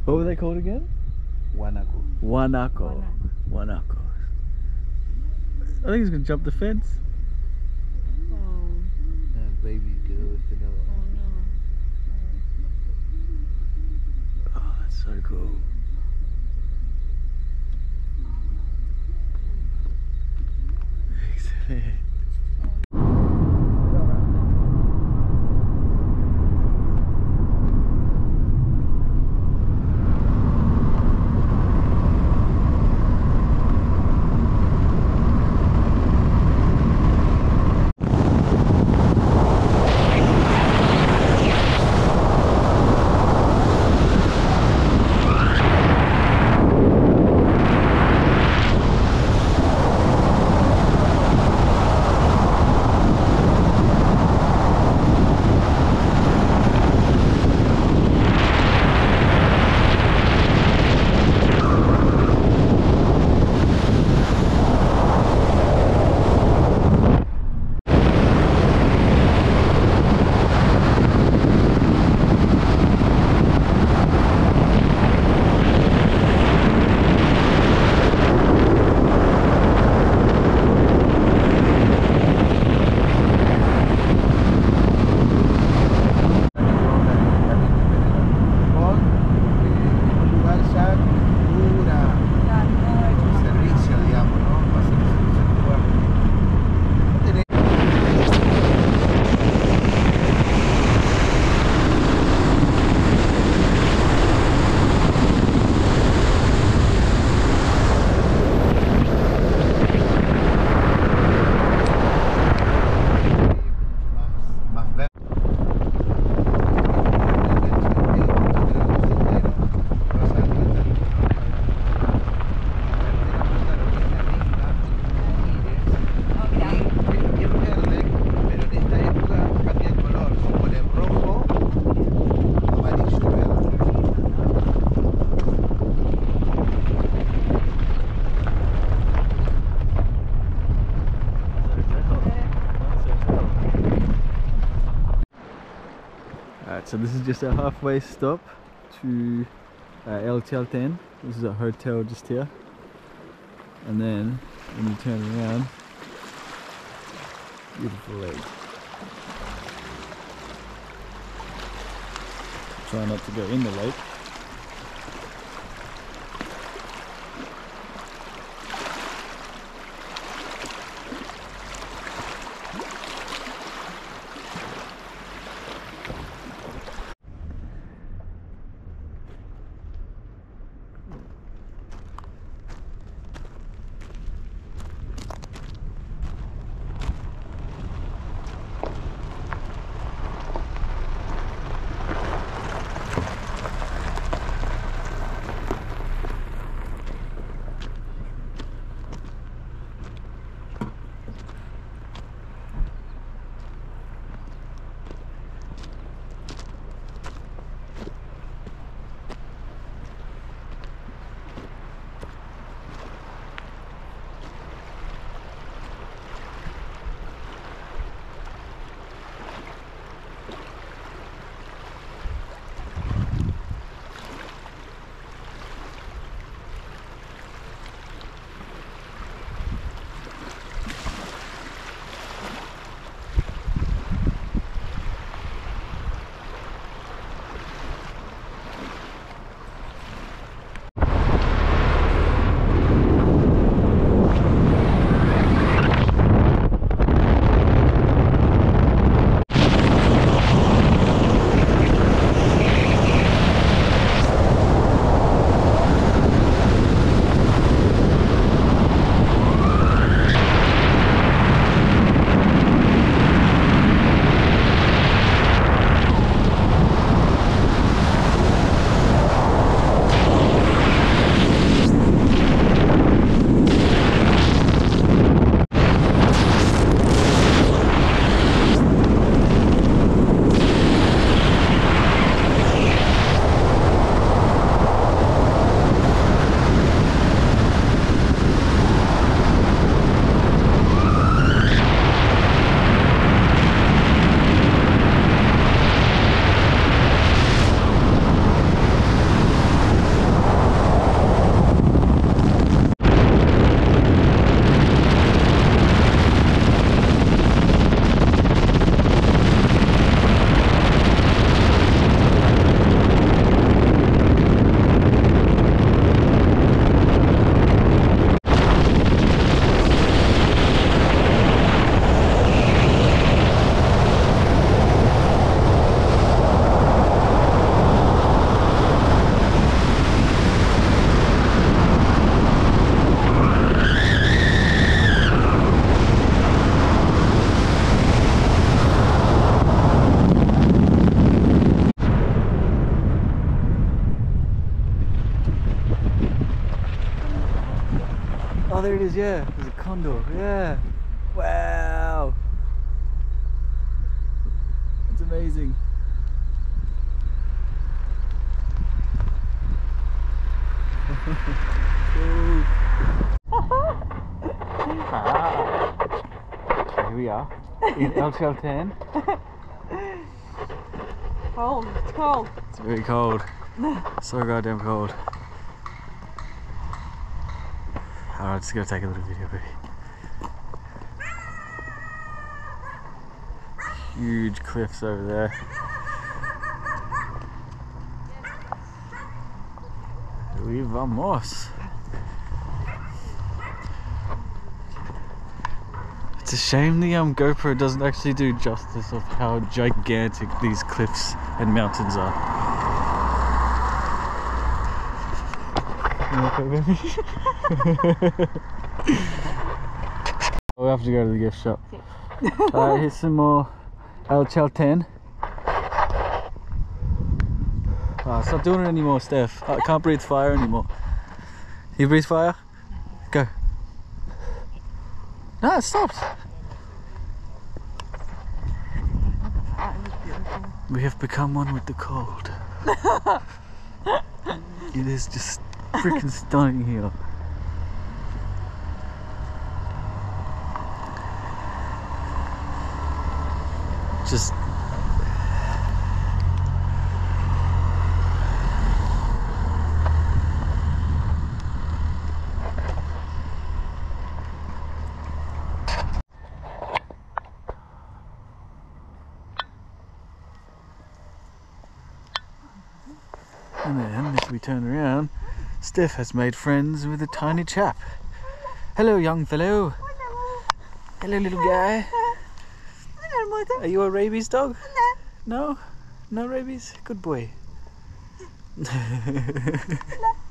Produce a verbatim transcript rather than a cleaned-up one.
What were they called again? Guanaco. Guanaco. Guanaco. I think he's gonna jump the fence. Oh, And baby quedó de este lado. oh no. Oh, that's so cool. Excellent. Alright, so this is just a halfway stop to uh, El Chalten. This is a hotel just here. And then when you turn around, beautiful lake. Try not to go in the lake. Oh, there it is, yeah. There's a condor, yeah. Wow. That's amazing. Cool. Ah. Here we are in El Chaltén. Cold, it's cold. It's very cold. So goddamn cold. Alright, just gonna take a little video, baby. Huge cliffs over there. We vamos. It's a shame the um, GoPro doesn't actually do justice of how gigantic these cliffs and mountains are. You okay, baby? We have to go to the gift shop. Alright, here's some more El Chaltén. Oh, stop doing it anymore, Steph. I can't breathe fire anymore. You breathe fire? Go. No, it stopped. We have become one with the cold. It is just freaking stunning here. Just and then, if we turn around, Steph has made friends with a tiny chap. Hello, young fellow. Hello, little guy. Are you a rabies dog? No. No? No rabies? Good boy.